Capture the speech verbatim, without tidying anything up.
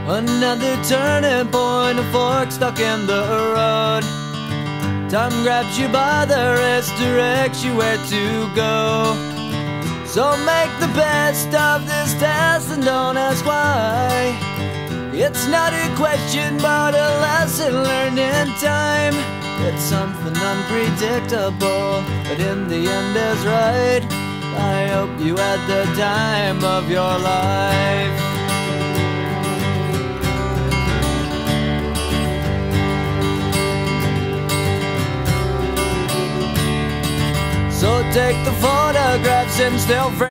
Another turning point, a fork stuck in the road. Time grabs you by the wrist, directs you where to go. So make the best of this test and don't ask why. It's not a question but a lesson learned in time. It's something unpredictable, but in the end is right. I hope you had the time of your life. So take the photographs and still frame